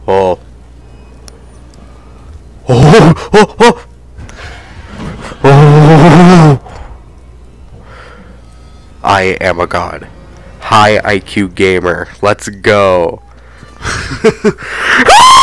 Oh. Oh. Oh. Oh. Oh. I am a god. High IQ gamer. Let's go.